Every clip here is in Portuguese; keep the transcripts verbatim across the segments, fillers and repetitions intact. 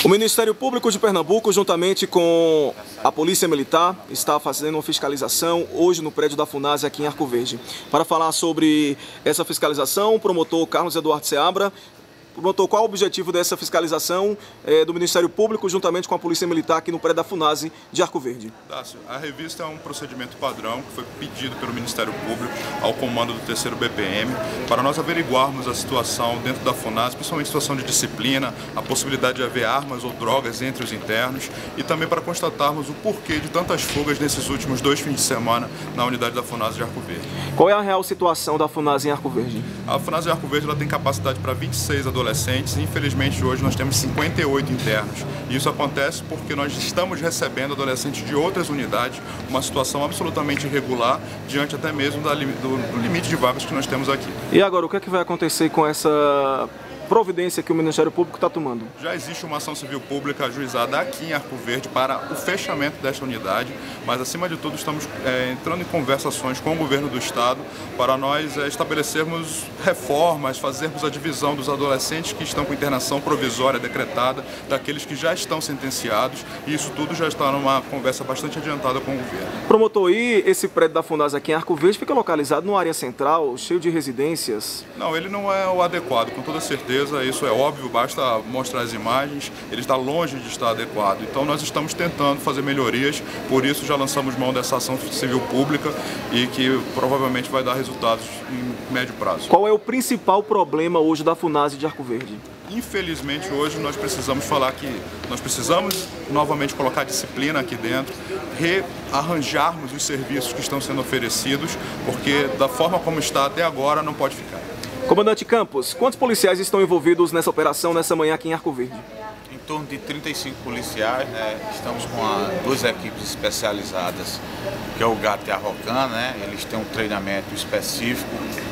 Ministério Público de Pernambuco, juntamente com a Polícia Militar, está fazendo uma fiscalização hoje no prédio da Funase aqui em Arco Verde. Para falar sobre essa fiscalização, o promotor Carlos Eduardo Seabra. Promotor, qual o objetivo dessa fiscalização é, do Ministério Público juntamente com a Polícia Militar aqui no prédio da Funase de Arco Verde? Dácio, a revista é um procedimento padrão que foi pedido pelo Ministério Público ao comando do terceiro B P M para nós averiguarmos a situação dentro da Funase, principalmente a situação de disciplina, a possibilidade de haver armas ou drogas entre os internos e também para constatarmos o porquê de tantas fugas nesses últimos dois fins de semana na unidade da Funase de Arco Verde. Qual é a real situação da Funase em Arco Verde? A Funase de Arco Verde ela tem capacidade para vinte e seis adolescentes e infelizmente hoje nós temos cinquenta e oito internos. E isso acontece porque nós estamos recebendo adolescentes de outras unidades, uma situação absolutamente irregular, diante até mesmo da, do, do limite de vagas que nós temos aqui. E agora, o que é que vai acontecer com essa providência que o Ministério Público está tomando? Já existe uma ação civil pública ajuizada aqui em Arco Verde para o fechamento desta unidade, mas acima de tudo estamos é, entrando em conversações com o governo do estado para nós é, estabelecermos reformas, fazermos a divisão dos adolescentes que estão com internação provisória decretada daqueles que já estão sentenciados, e isso tudo já está numa conversa bastante adiantada com o governo. Promotor, e esse prédio da Funase aqui em Arco Verde fica localizado numa área central, cheio de residências? Não, ele não é o adequado, com toda certeza. Isso é óbvio, basta mostrar as imagens, ele está longe de estar adequado. Então nós estamos tentando fazer melhorias, por isso já lançamos mão dessa ação civil pública e que provavelmente vai dar resultados em médio prazo. Qual é o principal problema hoje da Funase de Arco Verde? Infelizmente hoje nós precisamos falar que nós precisamos novamente colocar disciplina aqui dentro, rearranjarmos os serviços que estão sendo oferecidos, porque da forma como está até agora não pode ficar. Comandante Campos, quantos policiais estão envolvidos nessa operação nessa manhã aqui em Arco Verde? Em torno de trinta e cinco policiais, né? Estamos com a, duas equipes especializadas, que é o GAT e a ROCAN, né? Eles têm um treinamento específico,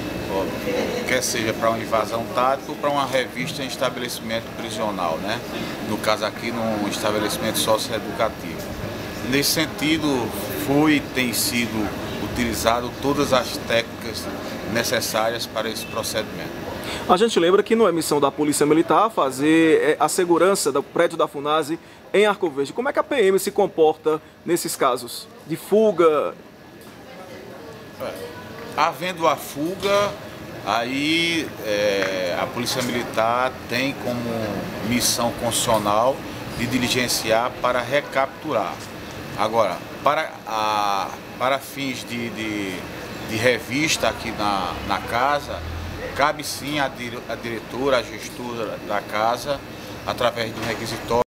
quer seja para uma invasão tática ou para uma revista em estabelecimento prisional, né? No caso aqui, num estabelecimento socioeducativo. Nesse sentido, foi e tem sido utilizado todas as técnicas necessárias para esse procedimento. A gente lembra que não é missão da Polícia Militar fazer a segurança do prédio da Funase em Arco Verde. Como é que a P M se comporta nesses casos de fuga? É, havendo a fuga, aí é, a Polícia Militar tem como missão constitucional de diligenciar para recapturar. Agora, para, a, para fins de, de, de revista aqui na, na casa, cabe sim a, dire, a diretora, a gestora da casa, através do requisitório,